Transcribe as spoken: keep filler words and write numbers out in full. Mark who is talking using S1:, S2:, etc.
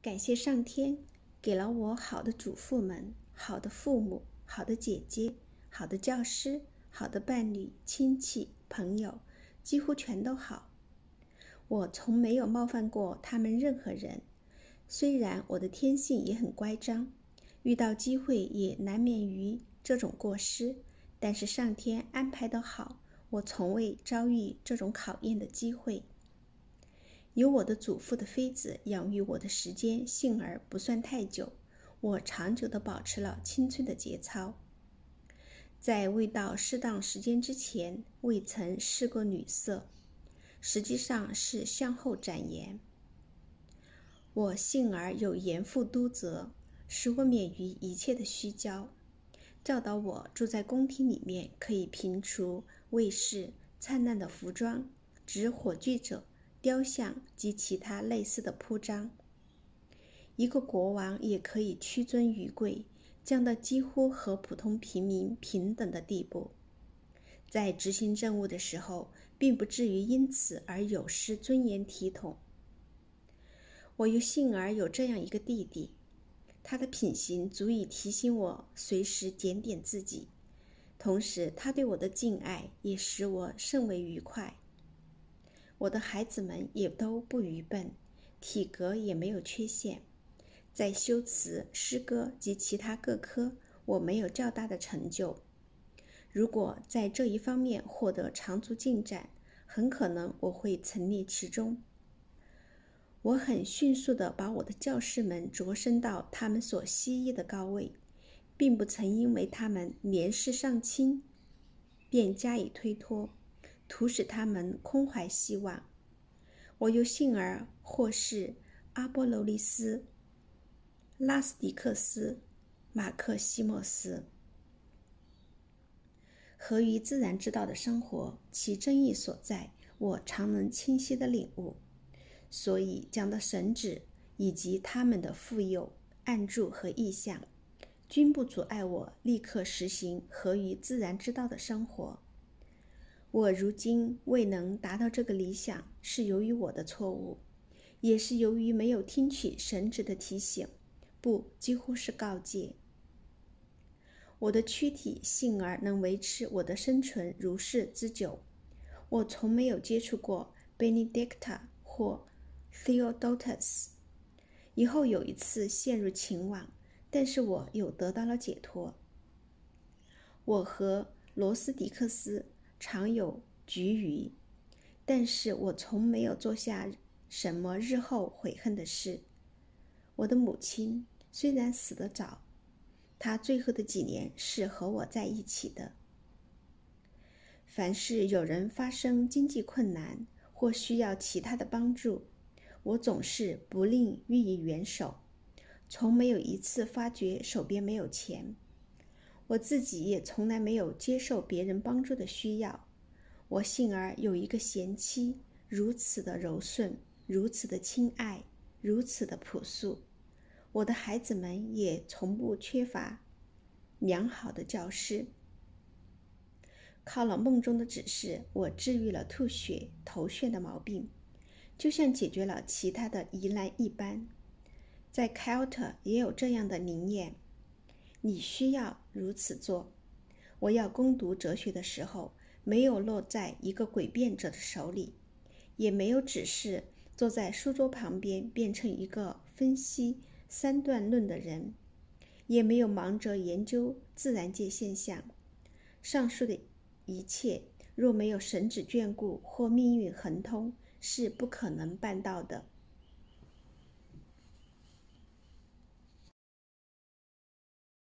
S1: 感谢上天给了我好的祖父们、好的父母、好的姐姐、好的教师、好的伴侣、亲戚、朋友，几乎全都好。我从没有冒犯过他们任何人，虽然我的天性也很乖张，遇到机会也难免于这种过失，但是上天安排得好，我从未遭遇这种考验的机会。由我的祖父的妃子养育我的时间幸而不算太久，我长久地保持了青春的节操。在未到适当时间之前，未曾试过女色，实际上是向后展颜。我幸而有严父督责，使我免于一切的虚骄，教导我住在宫廷里面可以平除卫士灿烂的服装、指火炬者、雕像及其他类似的铺张。一个国王也可以屈尊于贵，降到几乎和普通平民平等的地步。在执行政务的时候，并不至于因此而有失尊严体统。我又幸而有这样一个弟弟，他的品行足以提醒我随时检点自己，同时他对我的敬爱也使我甚为愉快。我的孩子们也都不愚笨，体格也没有缺陷，在修辞、诗歌及其他各科，我没有较大的成就。如果在这一方面获得长足进展，很可能我会陈列其中。我很迅速地把我的教士们擢升到他们所希冀的高位，并不曾因为他们年事尚轻便加以推脱，图使他们空怀希望。我又幸而获释阿波罗利斯、拉斯迪克斯、马克西莫斯。合于自然之道的生活，其真意所在，我常能清晰地领悟。所以讲的神旨以及他们的附诱、暗助和意象，均不阻碍我立刻实行合于自然之道的生活。我如今未能达到这个理想，是由于我的错误，也是由于没有听取神旨的提醒，不，几乎是告诫。我的躯体幸而能维持我的生存如是之久。我从没有接触过 Benedicta 或 Theodotus， 以后有一次陷入情网，但是我又得到了解脱。我和罗斯迪克斯常有局龉，但是我从没有做下什么日后悔恨的事。我的母亲虽然死得早，她最后的几年是和我在一起的。凡是有人发生经济困难或需要其他的帮助，我总是不吝予以援手，从没有一次发觉手边没有钱。我自己也从来没有接受别人帮助的需要。我幸而有一个贤妻，如此的柔顺，如此的亲爱，如此的朴素。我的孩子们也从不缺乏良好的教师。靠了梦中的指示，我治愈了吐血、头眩的毛病，就像解决了其他的疑难一般。在凯尔特也有这样的灵验，你需要如此做。我要攻读哲学的时候，没有落在一个诡辩者的手里，也没有只是坐在书桌旁边变成一个分析三段论的人，也没有忙着研究自然界现象。上述的一切若没有神旨眷顾或命运亨通，是不可能办到的。